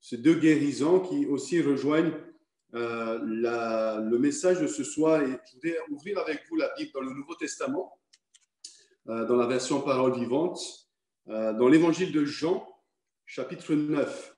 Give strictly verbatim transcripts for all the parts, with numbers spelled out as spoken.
ces deux guérisons qui aussi rejoignent euh, la, le message de ce soir. Et je voudrais ouvrir avec vous la Bible dans le Nouveau Testament, euh, dans la version Parole vivante, euh, dans l'Évangile de Jean, chapitre neuf,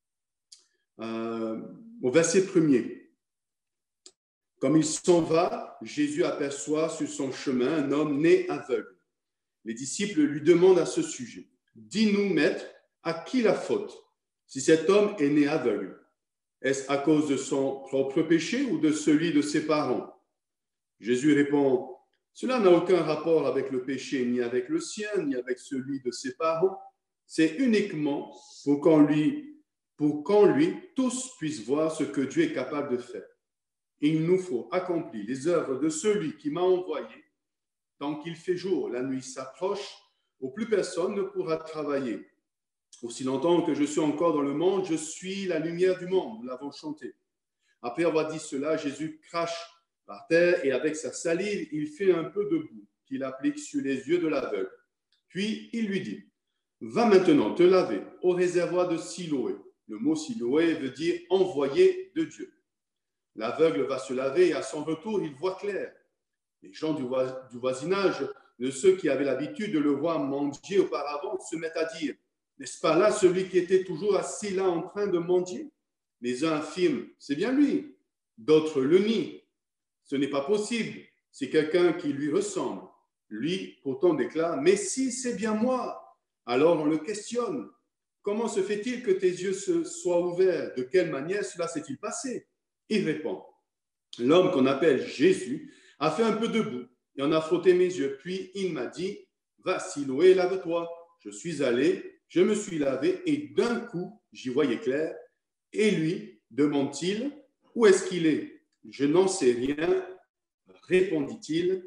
euh, au verset premier. Comme il s'en va, Jésus aperçoit sur son chemin un homme né aveugle. Les disciples lui demandent à ce sujet, « Dis-nous, maître, à qui la faute, si cet homme est né aveugle? Est-ce à cause de son propre péché ou de celui de ses parents ?» Jésus répond, « Cela n'a aucun rapport avec le péché, ni avec le sien, ni avec celui de ses parents. C'est uniquement pour qu'en lui, pour qu'en lui tous puissent voir ce que Dieu est capable de faire. Il nous faut accomplir les œuvres de celui qui m'a envoyé. Tant qu'il fait jour, la nuit s'approche, où plus personne ne pourra travailler. Aussi longtemps que je suis encore dans le monde, je suis la lumière du monde. » Nous l'avons chanté. Après avoir dit cela, Jésus crache par terre et avec sa salive, il fait un peu de boue qu'il applique sur les yeux de l'aveugle. Puis il lui dit, « Va maintenant te laver au réservoir de Siloé. » Le mot Siloé veut dire « envoyé de Dieu ». L'aveugle va se laver et à son retour, il voit clair. Les gens du voisinage, de ceux qui avaient l'habitude de le voir mendier auparavant, se mettent à dire, « N'est-ce pas là celui qui était toujours assis là en train de mendier ?» Les uns affirment, « C'est bien lui ». D'autres le nient. « Ce n'est pas possible, c'est quelqu'un qui lui ressemble. » Lui, pourtant, déclare, « Mais si, c'est bien moi !» Alors on le questionne. « Comment se fait-il que tes yeux se soient ouverts? De quelle manière cela s'est-il passé ?» Il répond, « L'homme qu'on appelle Jésus a fait un peu de boue et en a frotté mes yeux. Puis il m'a dit, va Siloé, lave-toi. Je suis allé, je me suis lavé et d'un coup, j'y voyais clair. Et lui, demande-t-il, où est-ce qu'il est? Je n'en sais rien, répondit-il.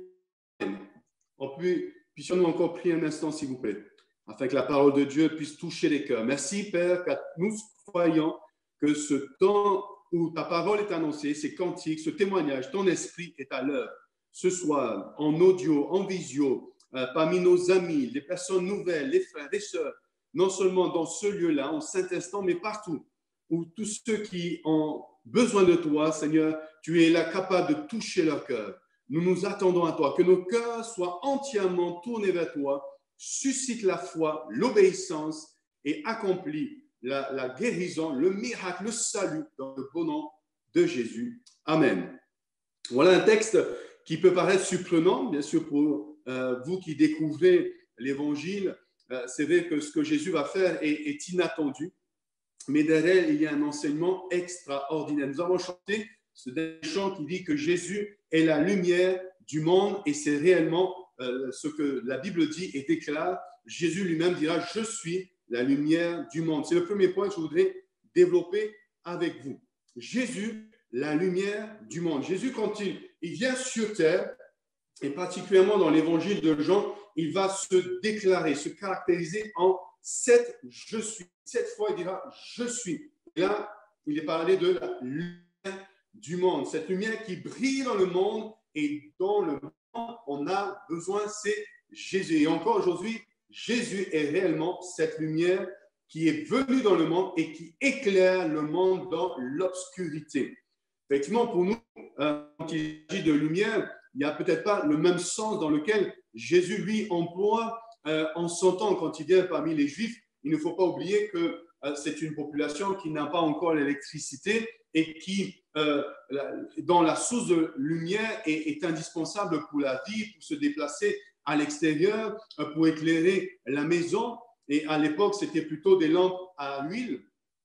Puissions-nous encore prier un instant, s'il vous plaît, afin que la parole de Dieu puisse toucher les cœurs. Merci, Père, car nous croyons que ce temps où ta parole est annoncée, ces cantiques, ce témoignage, ton esprit est à l'œuvre. Ce soir, en audio, en visio, euh, parmi nos amis, les personnes nouvelles, les frères, les sœurs, non seulement dans ce lieu-là, en Saint-Instant, mais partout, où tous ceux qui ont besoin de toi, Seigneur, tu es là capable de toucher leur cœur. Nous nous attendons à toi, que nos cœurs soient entièrement tournés vers toi, suscite la foi, l'obéissance et accomplis la, la guérison, le miracle, le salut dans le beau nom de Jésus. Amen. Voilà un texte qui peut paraître surprenant, bien sûr, pour euh, vous qui découvrez l'Évangile. Euh, c'est vrai que ce que Jésus va faire est, est inattendu, mais derrière, il y a un enseignement extraordinaire. Nous avons chanté ce chant qui dit que Jésus est la lumière du monde et c'est réellement euh, ce que la Bible dit et déclare. Jésus lui-même dira « Je suis la lumière du monde ». C'est le premier point que je voudrais développer avec vous. Jésus, la lumière du monde. Jésus, quand il, il vient sur terre, et particulièrement dans l'évangile de Jean, il va se déclarer, se caractériser en sept « je suis ». Cette fois, il dira « je suis ». Et là, il est parlé de la lumière du monde. Cette lumière qui brille dans le monde et dont le monde on a besoin, c'est Jésus. Et encore aujourd'hui, Jésus est réellement cette lumière qui est venue dans le monde et qui éclaire le monde dans l'obscurité. Effectivement, pour nous, euh, quand il s'agit de lumière, il n'y a peut-être pas le même sens dans lequel Jésus, lui, emploie euh, en son temps quand il vient parmi les Juifs. Il ne faut pas oublier que euh, c'est une population qui n'a pas encore l'électricité et qui, euh, la, dans la source de lumière, est, est indispensable pour la vie, pour se déplacer à l'extérieur, euh, pour éclairer la maison. Et à l'époque, c'était plutôt des lampes à huile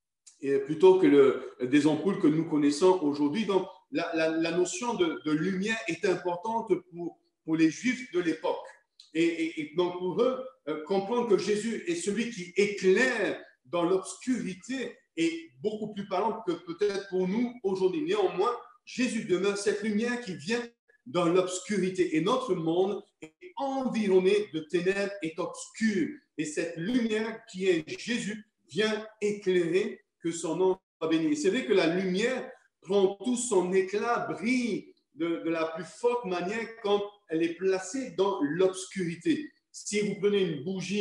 et plutôt que le, des ampoules que nous connaissons aujourd'hui. Donc, la, la, la notion de, de lumière est importante pour, pour les Juifs de l'époque. Et, et, et donc, pour eux, euh, comprendre que Jésus est celui qui éclaire dans l'obscurité est beaucoup plus parlant que peut-être pour nous aujourd'hui. Néanmoins, Jésus demeure cette lumière qui vient dans l'obscurité. Et notre monde est environné de ténèbres, est obscur. Et cette lumière qui est Jésus vient éclairer, que son nom soit béni. C'est vrai que la lumière prend tout son éclat, brille de, de la plus forte manière quand elle est placée dans l'obscurité. Si vous prenez une bougie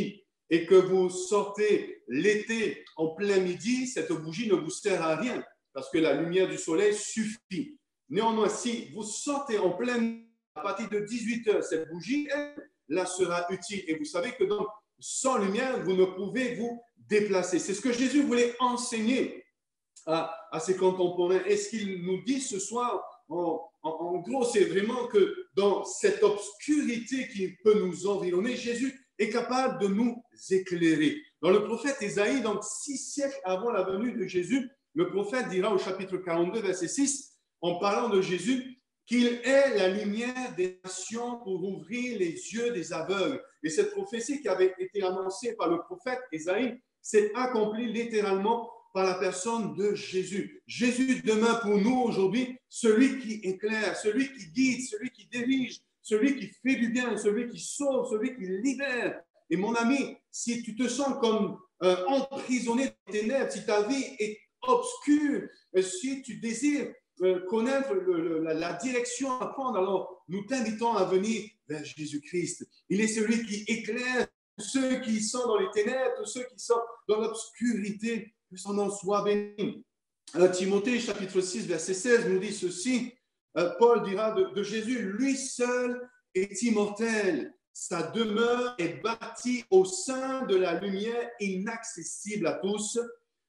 et que vous sortez l'été en plein midi, cette bougie ne vous sert à rien parce que la lumière du soleil suffit. Néanmoins, si vous sortez en plein midi, à partir de dix-huit heures, cette bougie, elle, là, sera utile. Et vous savez que donc, sans lumière, vous ne pouvez vous déplacer. C'est ce que Jésus voulait enseigner à, à ses contemporains. Et ce qu'il nous dit ce soir, en, en, en gros, c'est vraiment que dans cette obscurité qui peut nous environner, Jésus est capable de nous éclairer. Dans le prophète Ésaïe, donc six siècles avant la venue de Jésus, le prophète dira au chapitre quarante-deux, verset six, en parlant de Jésus, qu'il est la lumière des nations pour ouvrir les yeux des aveugles. Et cette prophétie qui avait été annoncée par le prophète Ésaïe s'est accomplie littéralement par la personne de Jésus. Jésus demeure pour nous aujourd'hui celui qui éclaire, celui qui guide, celui qui dirige, celui qui fait du bien, celui qui sauve, celui qui libère. Et mon ami, si tu te sens comme euh, emprisonné dans les ténèbres, si ta vie est obscure, si tu désires euh, connaître le, le, la, la direction à prendre, alors nous t'invitons à venir vers Jésus-Christ. Il est celui qui éclaire tous ceux qui sont dans les ténèbres, tous ceux qui sont dans l'obscurité, que son nom soit béni. Euh, Timothée, chapitre six, verset seize, nous dit ceci. Euh, Paul dira de, de Jésus, lui seul est immortel. Sa demeure est bâtie au sein de la lumière inaccessible à tous.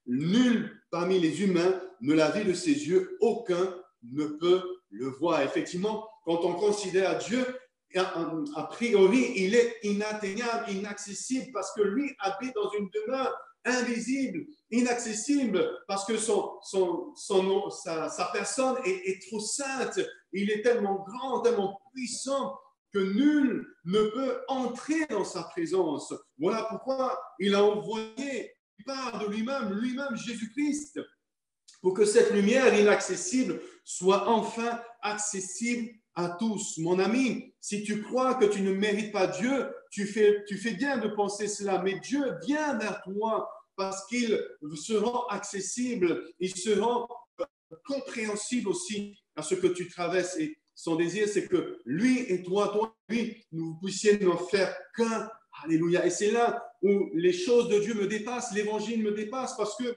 Nul parmi les humains ne l'a vu de ses yeux, aucun ne peut le voir. Effectivement, quand on considère Dieu, a priori, il est inatteignable, inaccessible, parce que lui habite dans une demeure invisible, inaccessible, parce que son, son, son nom, sa, sa personne est, est trop sainte. Il est tellement grand, tellement puissant que nul ne peut entrer dans sa présence. Voilà pourquoi il a envoyé part de lui-même, lui-même Jésus-Christ, pour que cette lumière inaccessible soit enfin accessible à tous. Mon ami, si tu crois que tu ne mérites pas Dieu, tu fais, tu fais bien de penser cela, mais Dieu vient vers toi parce qu'il se rend accessible, il se rend compréhensible aussi à ce que tu traverses. Et son désir, c'est que lui et toi, toi et lui, nous puissions n'en faire qu'un. Alléluia. Et c'est là où les choses de Dieu me dépassent, l'évangile me dépasse, parce que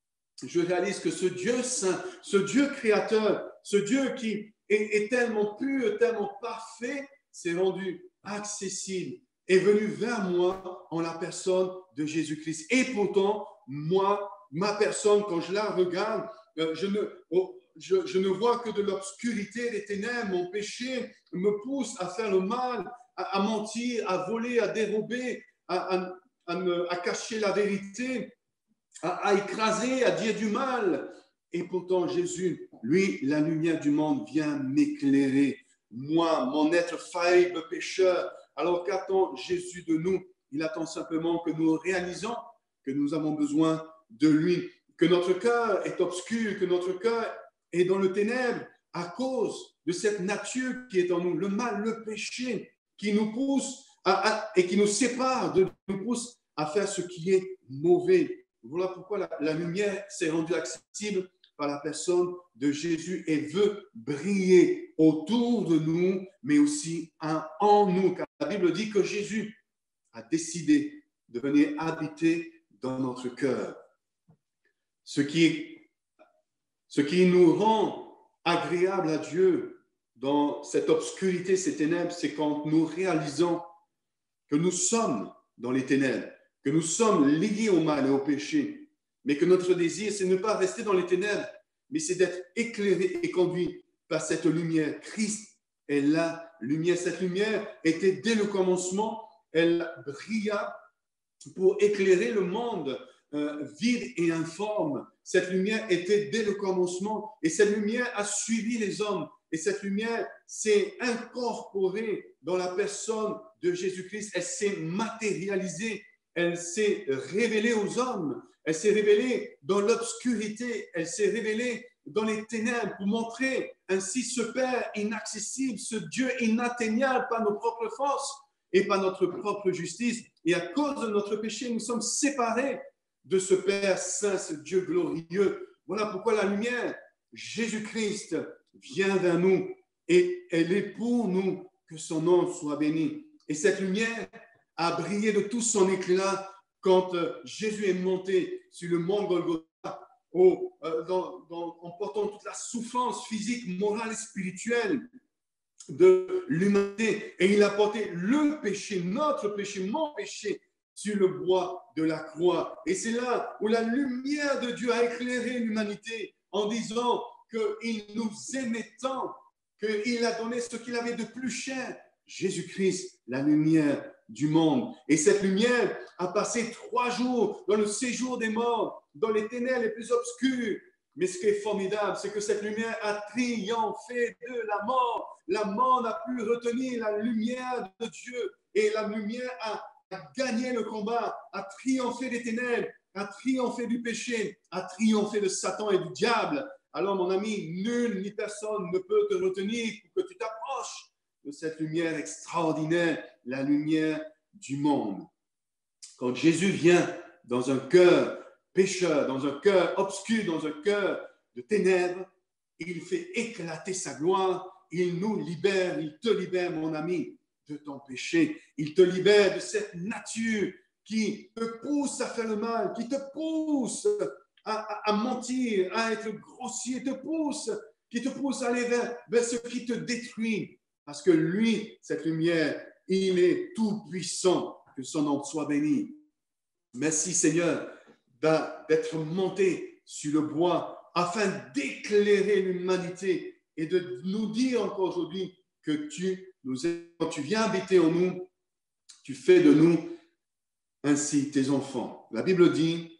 je réalise que ce Dieu saint, ce Dieu créateur, ce Dieu qui est, est tellement pur, tellement parfait, s'est rendu accessible, est venu vers moi en la personne de Jésus-Christ. Et pourtant, moi, ma personne, quand je la regarde, je ne, je, je ne vois que de l'obscurité, des ténèbres. Mon péché me pousse à faire le mal, à, à mentir, à voler, à dérober, à, à, à, me, à cacher la vérité, à, à écraser, à dire du mal. Et pourtant, Jésus, lui, la lumière du monde, vient m'éclairer. Moi, mon être faillible, pécheur. Alors qu'attend Jésus de nous? Il attend simplement que nous réalisons que nous avons besoin de lui, que notre cœur est obscur, que notre cœur est dans le ténèbre à cause de cette nature qui est en nous, le mal, le péché, qui nous pousse à, à, et qui nous sépare, de, nous pousse à faire ce qui est mauvais. Voilà pourquoi la, la lumière s'est rendue accessible par la personne de Jésus et veut briller autour de nous, mais aussi en nous. Car la Bible dit que Jésus a décidé de venir habiter dans notre cœur. Ce qui, ce qui nous rend agréable à Dieu dans cette obscurité, ces ténèbres, c'est quand nous réalisons que nous sommes dans les ténèbres, que nous sommes liés au mal et au péché, mais que notre désir, c'est de ne pas rester dans les ténèbres, mais c'est d'être éclairé et conduit par cette lumière. Christ est la lumière. Cette lumière était dès le commencement, elle brilla pour éclairer le monde euh, vide et informe. Cette lumière était dès le commencement et cette lumière a suivi les hommes. Et cette lumière s'est incorporée dans la personne de Jésus-Christ. Elle s'est matérialisée, elle s'est révélée aux hommes. Elle s'est révélée dans l'obscurité, elle s'est révélée dans les ténèbres pour montrer ainsi ce Père inaccessible, ce Dieu inatteignable par nos propres forces et par notre propre justice. Et à cause de notre péché, nous sommes séparés de ce Père saint, ce Dieu glorieux. Voilà pourquoi la lumière, Jésus-Christ, vient vers nous et elle est pour nous, que son nom soit béni. Et cette lumière a brillé de tout son éclat quand euh, Jésus est monté sur le mont Golgotha, au, euh, dans, dans, en portant toute la souffrance physique, morale et spirituelle de l'humanité, et il a porté le péché, notre péché, mon péché, sur le bois de la croix. Et c'est là où la lumière de Dieu a éclairé l'humanité en disant qu'il nous aimait tant, qu'il a donné ce qu'il avait de plus cher, Jésus-Christ, la lumière du monde. Et cette lumière a passé trois jours dans le séjour des morts, dans les ténèbres les plus obscures. Mais ce qui est formidable, c'est que cette lumière a triomphé de la mort. La mort n'a pu retenir la lumière de Dieu. Et la lumière a, a gagné le combat, a triomphé des ténèbres, a triomphé du péché, a triomphé de Satan et du diable. Alors, mon ami, nul ni personne ne peut te retenir pour que tu t'approches de cette lumière extraordinaire, la lumière du monde. Quand Jésus vient dans un cœur pécheur, dans un cœur obscur, dans un cœur de ténèbres, il fait éclater sa gloire, il nous libère, il te libère, mon ami, de ton péché. Il te libère de cette nature qui te pousse à faire le mal, qui te pousse à, à, à mentir, à être grossier, te pousse, qui te pousse à aller vers, vers ce qui te détruit. Parce que lui, cette lumière, il est tout puissant. Que son nom soit béni. Merci Seigneur d'être monté sur le bois afin d'éclairer l'humanité et de nous dire encore aujourd'hui que tu nous aimes. Quand tu viens habiter en nous, tu fais de nous ainsi tes enfants. La Bible dit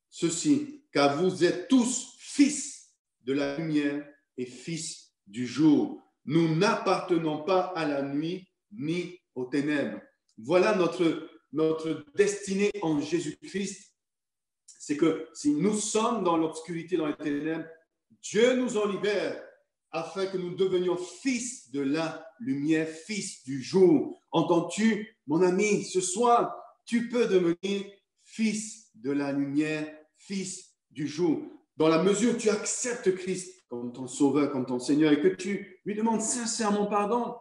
ceci, car vous êtes tous fils de la lumière et fils du jour. Nous n'appartenons pas à la nuit ni aux ténèbres. Voilà notre, notre destinée en Jésus-Christ. C'est que si nous sommes dans l'obscurité, dans les ténèbres, Dieu nous en libère afin que nous devenions fils de la lumière, fils du jour. Entends-tu, mon ami, ce soir, tu peux devenir fils de la lumière, fils du jour. Dans la mesure où tu acceptes Christ comme ton sauveur, comme ton Seigneur, et que tu lui demandes sincèrement pardon,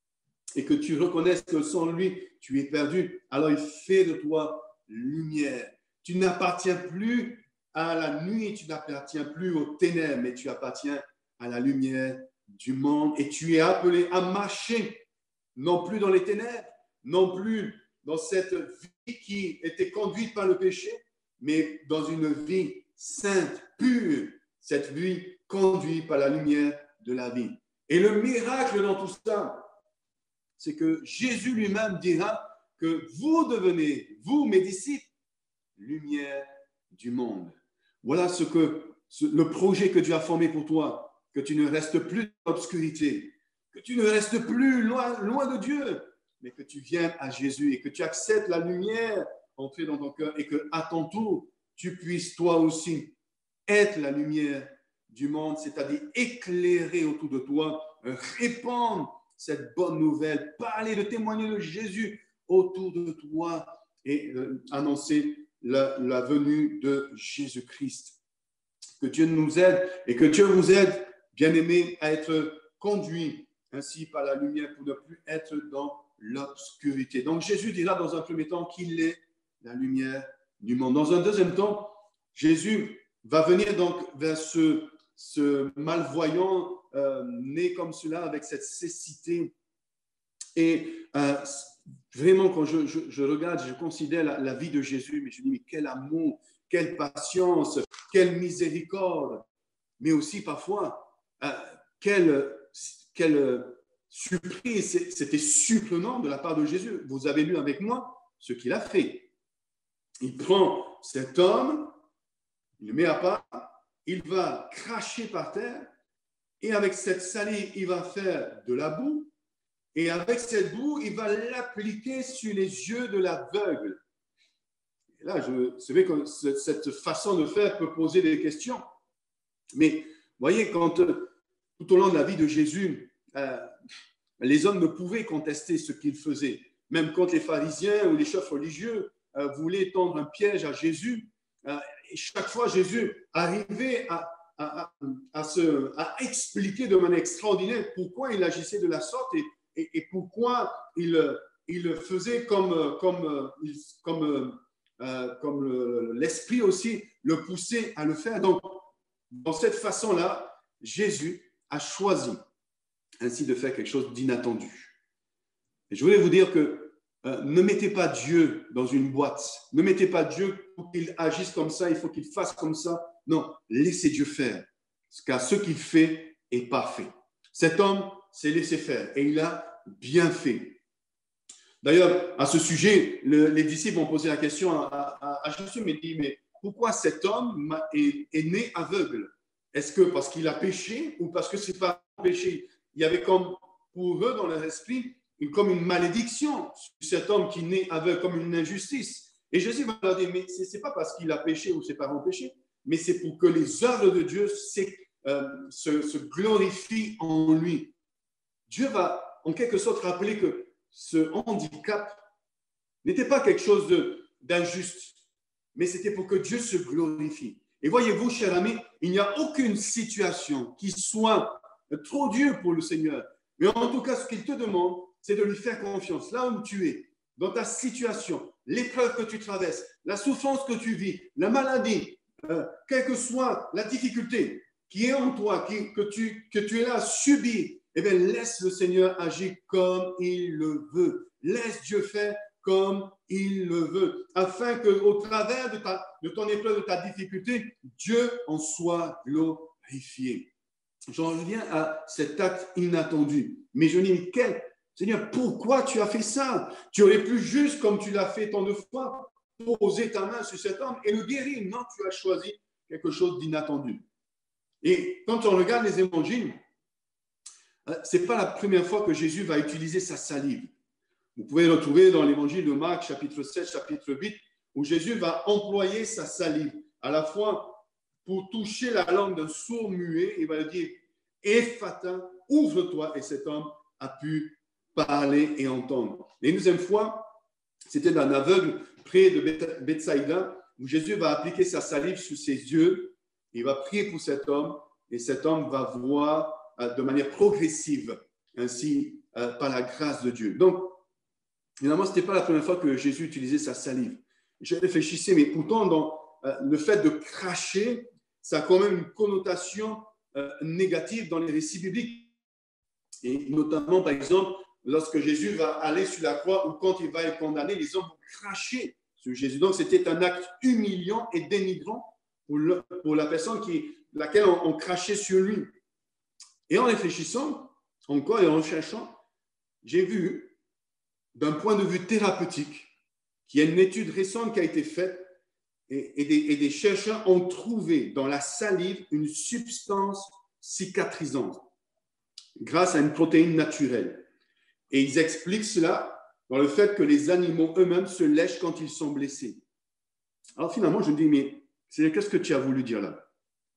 et que tu reconnaisses que sans lui, tu es perdu, alors il fait de toi lumière. Tu n'appartiens plus à la nuit, tu n'appartiens plus aux ténèbres, mais tu appartiens à la lumière du monde et tu es appelé à marcher, non plus dans les ténèbres, non plus dans cette vie qui était conduite par le péché, mais dans une vie sainte, pure, cette vie conduite par la lumière de la vie. Et le miracle dans tout ça, c'est que Jésus lui-même dira que vous devenez, vous, mes disciples, lumière du monde. Voilà ce que, ce, le projet que Dieu a formé pour toi, que tu ne restes plus dans l'obscurité, que tu ne restes plus loin, loin de Dieu, mais que tu viennes à Jésus et que tu acceptes la lumière entrer dans ton cœur et qu'à ton tour, tu puisses toi aussi être la lumière du monde, c'est-à-dire éclairer autour de toi, répandre cette bonne nouvelle, parler, de témoigner de Jésus autour de toi et euh, annoncer la, la venue de Jésus-Christ. Que Dieu nous aide et que Dieu vous aide, bien-aimés, à être conduits ainsi par la lumière pour ne plus être dans l'obscurité. Donc Jésus dira dans un premier temps qu'il est la lumière du monde. Dans un deuxième temps, Jésus va venir donc vers ce, ce malvoyant euh, né comme cela avec cette cécité. Et euh, vraiment, quand je, je, je regarde, je considère la, la vie de Jésus, mais je dis, mais quel amour, quelle patience, quelle miséricorde, mais aussi parfois, euh, quelle, quelle surprise, c'était surprenant de la part de Jésus. Vous avez lu avec moi ce qu'il a fait. Il prend cet homme, il le met à part, il va cracher par terre, et avec cette salive, il va faire de la boue, et avec cette boue, il va l'appliquer sur les yeux de l'aveugle. Et là, je savais que cette façon de faire peut poser des questions. Mais voyez, quand tout au long de la vie de Jésus, euh, les hommes ne pouvaient contester ce qu'il faisait. Même quand les pharisiens ou les chefs religieux euh, voulaient tendre un piège à Jésus, euh, et chaque fois Jésus arrivait à, à, à, à, se, à expliquer de manière extraordinaire pourquoi il agissait de la sorte et, et, et pourquoi il, il faisait comme, comme, comme euh, comme le, l'Esprit aussi le poussait à le faire. Donc, dans cette façon-là, Jésus a choisi ainsi de faire quelque chose d'inattendu. Et je voulais vous dire que euh, ne mettez pas Dieu dans une boîte. Ne mettez pas Dieu pour qu'il agisse comme ça, il faut qu'il fasse comme ça. Non, laissez Dieu faire, car ce qu'il fait est parfait. Cet homme s'est laissé faire et il a bien fait. D'ailleurs, à ce sujet, le, les disciples ont posé la question à, à, à Jésus, mais dit, mais pourquoi cet homme est, est né aveugle? Est-ce que parce qu'il a péché ou parce que c'est pas un péché? Il y avait comme pour eux dans leur esprit comme une malédiction sur cet homme qui naît aveugle, comme une injustice. Et Jésus va leur dire, mais ce n'est pas parce qu'il a péché ou ses parents ont péché, mais c'est pour que les œuvres de Dieu euh, se, se glorifient en lui. Dieu va en quelque sorte rappeler que ce handicap n'était pas quelque chose de, d'injuste, mais c'était pour que Dieu se glorifie. Et voyez-vous, cher ami, il n'y a aucune situation qui soit trop dure pour le Seigneur. Mais en tout cas, ce qu'il te demande, c'est de lui faire confiance. Là où tu es, dans ta situation, l'épreuve que tu traverses, la souffrance que tu vis, la maladie, euh, quelle que soit la difficulté qui est en toi, qui, que, tu, que tu es là à subir, eh bien, laisse le Seigneur agir comme il le veut. Laisse Dieu faire comme il le veut, afin qu'au travers de, ta, de ton épreuve, de ta difficulté, Dieu en soit glorifié. J'en reviens à cet acte inattendu. Mais je dis, quel Seigneur, pourquoi tu as fait ça? Tu aurais pu juste, comme tu l'as fait tant de fois, poser ta main sur cet homme et le guérir. Non, tu as choisi quelque chose d'inattendu. Et quand on regarde les évangiles, ce n'est pas la première fois que Jésus va utiliser sa salive. Vous pouvez le retrouver dans l'évangile de Marc, chapitre sept, chapitre huit, où Jésus va employer sa salive, à la fois pour toucher la langue d'un sourd muet, il va lui dire « Ephata, ouvre-toi » et cet homme a pu parler et entendre. Et une deuxième fois, c'était un aveugle près de Bethsaïda, où Jésus va appliquer sa salive sur ses yeux, il va prier pour cet homme, et cet homme va voir euh, de manière progressive, ainsi euh, par la grâce de Dieu. Donc, évidemment, ce n'était pas la première fois que Jésus utilisait sa salive. Je réfléchissais, mais pourtant, dans euh, le fait de cracher, ça a quand même une connotation euh, négative dans les récits bibliques. Et notamment, par exemple, lorsque Jésus va aller sur la croix ou quand il va être condamné, les hommes vont cracher sur Jésus. Donc, c'était un acte humiliant et dénigrant pour, le, pour la personne qui, laquelle on, on crachait sur lui. Et en réfléchissant encore et en recherchant, j'ai vu, d'un point de vue thérapeutique, qu'il y a une étude récente qui a été faite et, et, des, et des chercheurs ont trouvé dans la salive une substance cicatrisante grâce à une protéine naturelle. Et ils expliquent cela dans le fait que les animaux eux-mêmes se lèchent quand ils sont blessés. Alors finalement, je me dis, mais qu'est-ce que tu as voulu dire là?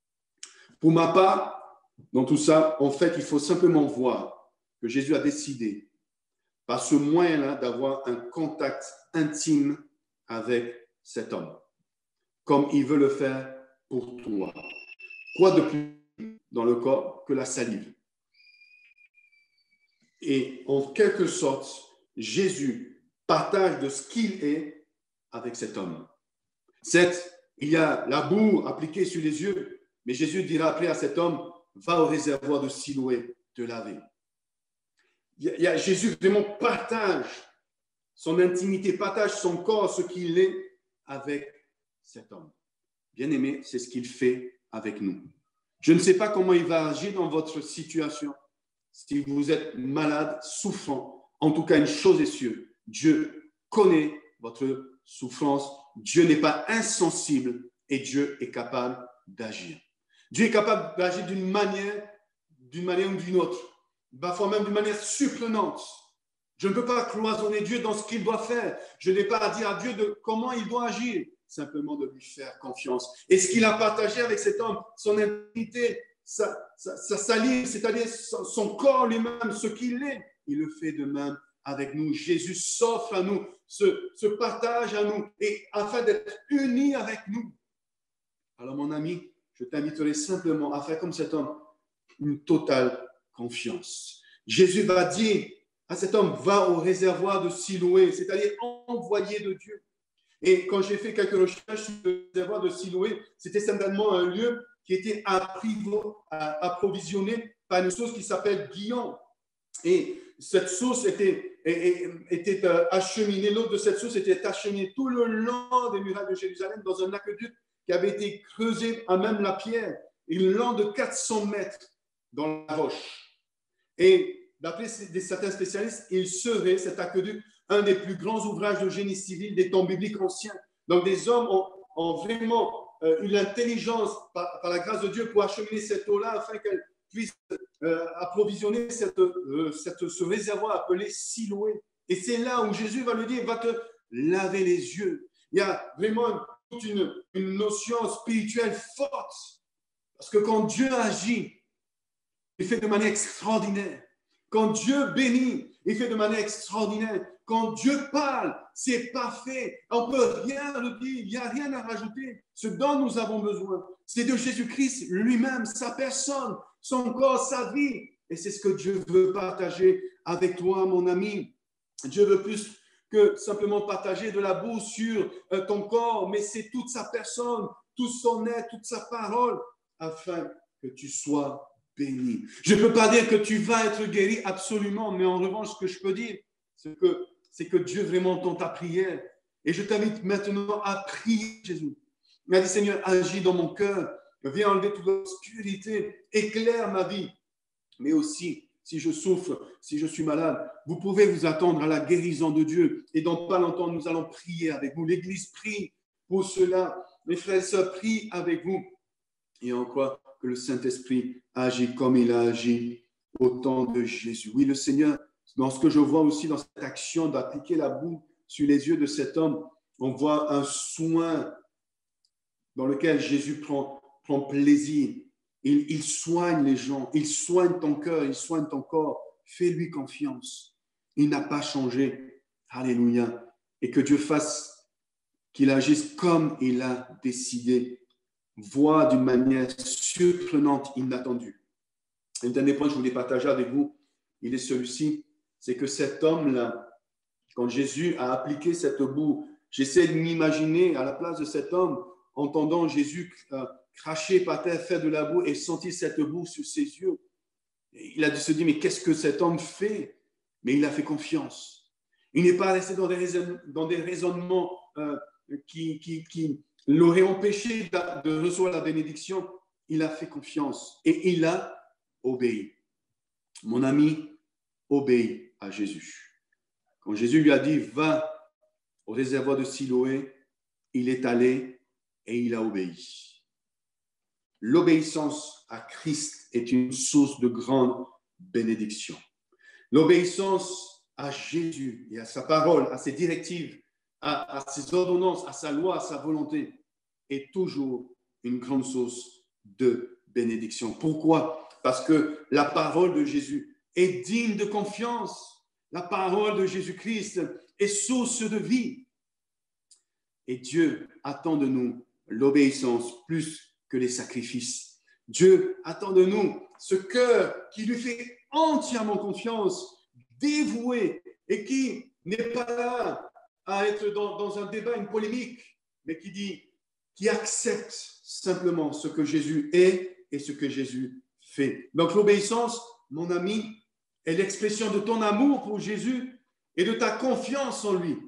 Pour ma part, dans tout ça, en fait, il faut simplement voir que Jésus a décidé, par ce moyen-là, d'avoir un contact intime avec cet homme, comme il veut le faire pour toi. Quoi de plus dans le corps que la salive? Et en quelque sorte, Jésus partage de ce qu'il est avec cet homme. Certes, il y a la boue appliquée sur les yeux, mais Jésus dira après à cet homme, va au réservoir de Siloé te laver. Il y a, Jésus vraiment partage son intimité, partage son corps, ce qu'il est avec cet homme. Bien-aimé, c'est ce qu'il fait avec nous. Je ne sais pas comment il va agir dans votre situation. Si vous êtes malade, souffrant, en tout cas, une chose est sûre, Dieu connaît votre souffrance. Dieu n'est pas insensible et Dieu est capable d'agir. Dieu est capable d'agir d'une manière, d'une manière ou d'une autre, parfois même d'une manière surprenante. Je ne peux pas cloisonner Dieu dans ce qu'il doit faire. Je n'ai pas à dire à Dieu de comment il doit agir, simplement de lui faire confiance. Et ce qu'il a partagé avec cet homme, son intimité, sa, sa, sa salive, c'est-à-dire son, son corps lui-même, ce qu'il est, il le fait de même avec nous. Jésus s'offre à nous, se, se partage à nous, et afin d'être unis avec nous. Alors mon ami, je t'inviterai simplement à faire comme cet homme, une totale confiance. Jésus va dire à cet homme, va au réservoir de Siloé, c'est-à-dire envoyé de Dieu. Et quand j'ai fait quelques recherches sur le réservoir de Siloé, c'était certainement un lieu qui était approvisionné par une source qui s'appelle Guillon. Et cette source était, était acheminée, l'eau de cette source était acheminée tout le long des murailles de Jérusalem dans un aqueduc qui avait été creusé à même la pierre, et long de quatre cents mètres dans la roche. Et d'après certains spécialistes, il serait, cet aqueduc, un des plus grands ouvrages de génie civil des temps bibliques anciens. Donc des hommes ont, ont vraiment euh, eu l'intelligence, par, par la grâce de Dieu, pour acheminer cette eau-là afin qu'elle puisse euh, approvisionner cette, euh, cette, ce réservoir appelé Siloé. Et c'est là où Jésus va lui dire, va te laver les yeux. Il y a vraiment toute une, une notion spirituelle forte. Parce que quand Dieu agit, il fait de manière extraordinaire. Quand Dieu bénit, il fait de manière extraordinaire. Quand Dieu parle, c'est parfait. On ne peut rien redire, il n'y a rien à rajouter. Ce dont nous avons besoin, c'est de Jésus-Christ lui-même, sa personne, son corps, sa vie. Et c'est ce que Dieu veut partager avec toi, mon ami. Dieu veut plus que simplement partager de la boue sur ton corps, mais c'est toute sa personne, tout son être, toute sa parole, afin que tu sois béni. Je ne peux pas dire que tu vas être guéri absolument, mais en revanche, ce que je peux dire, c'est que, c'est que Dieu vraiment entend ta prière. Et je t'invite maintenant à prier Jésus. Il m'a dit, Seigneur, agis dans mon cœur, viens enlever toute l'obscurité, éclaire ma vie. Mais aussi, si je souffre, si je suis malade, vous pouvez vous attendre à la guérison de Dieu. Et dans pas longtemps, nous allons prier avec vous. L'Église prie pour cela. Mes frères et sœurs prient avec vous. Et on croit que le Saint-Esprit agit comme il a agi au temps de Jésus. Oui, le Seigneur, dans ce que je vois aussi dans cette action d'appliquer la boue sur les yeux de cet homme, on voit un soin dans lequel Jésus prend, prend plaisir. Il, il soigne les gens, il soigne ton cœur, il soigne ton corps. Fais-lui confiance. Il n'a pas changé. Alléluia. Et que Dieu fasse qu'il agisse comme il a décidé. Voit d'une manière surprenante, inattendue. Un dernier point que je voulais partager avec vous, il est celui-ci, c'est que cet homme-là, quand Jésus a appliqué cette boue, j'essaie de m'imaginer à la place de cet homme, entendant Jésus euh, cracher par terre, faire de la boue et sentir cette boue sur ses yeux. Et il a dû se dire, mais qu'est-ce que cet homme fait? Mais il a fait confiance. Il n'est pas resté dans des, raisonn- dans des raisonnements euh, qui... qui, qui l'aurait empêché de recevoir la bénédiction. Il a fait confiance et il a obéi. Mon ami, obéit à Jésus. Quand Jésus lui a dit, va au réservoir de Siloé, il est allé et il a obéi. L'obéissance à Christ est une source de grande bénédiction. L'obéissance à Jésus et à sa parole, à ses directives, à, à ses ordonnances, à sa loi, à sa volonté, est toujours une grande source de bénédiction. Pourquoi? Parce que la parole de Jésus est digne de confiance. La parole de Jésus-Christ est source de vie. Et Dieu attend de nous l'obéissance plus que les sacrifices. Dieu attend de nous ce cœur qui lui fait entièrement confiance, dévoué, et qui n'est pas là à être dans, dans un débat, une polémique, mais qui dit qui accepte simplement ce que Jésus est et ce que Jésus fait. Donc l'obéissance, mon ami, est l'expression de ton amour pour Jésus et de ta confiance en lui.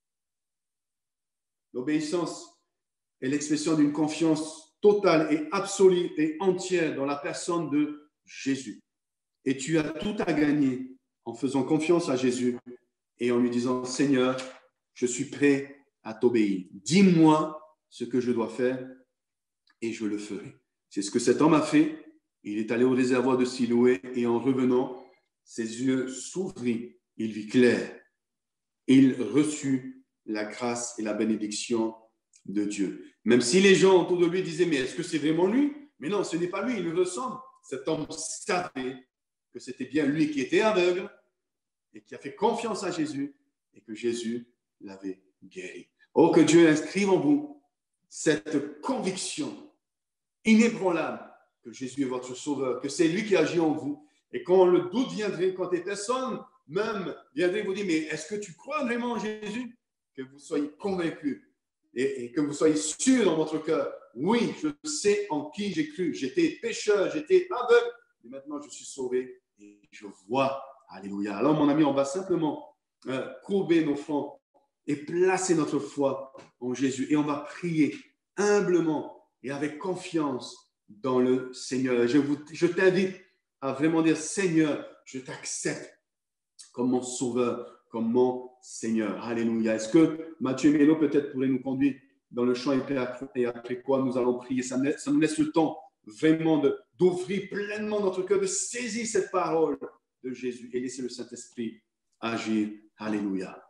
L'obéissance est l'expression d'une confiance totale et absolue et entière dans la personne de Jésus. Et tu as tout à gagner en faisant confiance à Jésus et en lui disant, Seigneur, je suis prêt à t'obéir. Dis-moi ce que je dois faire et je le ferai. C'est ce que cet homme a fait. Il est allé au réservoir de Siloé et en revenant, ses yeux s'ouvrirent, il vit clair. Il reçut la grâce et la bénédiction de Dieu. Même si les gens autour de lui disaient, mais est-ce que c'est vraiment lui? Mais non, ce n'est pas lui, il le ressemble. Cet homme savait que c'était bien lui qui était aveugle et qui a fait confiance à Jésus et que Jésus l'avait guéri. Oh, que Dieu inscrive en vous cette conviction inébranlable que Jésus est votre sauveur, que c'est lui qui agit en vous. Et quand le doute viendrait, quand des personnes même viendraient vous dire, mais est-ce que tu crois vraiment en Jésus? Que vous soyez convaincus et, et que vous soyez sûr dans votre cœur, oui, je sais en qui j'ai cru. J'étais pécheur, j'étais aveugle, mais maintenant je suis sauvé et je vois. Alléluia. Alors, mon ami, on va simplement euh, courber nos fronts et placer notre foi en Jésus. Et on va prier humblement et avec confiance dans le Seigneur. Je, vous, je t'invite à vraiment dire, Seigneur, je t'accepte comme mon sauveur, comme mon Seigneur. Alléluia. Est-ce que Mathieu Mélo peut-être pourrait nous conduire dans le chant et après quoi nous allons prier? Ça, ça nous laisse le temps vraiment de, d'ouvrir pleinement notre cœur, de saisir cette parole de Jésus et laisser le Saint-Esprit agir. Alléluia.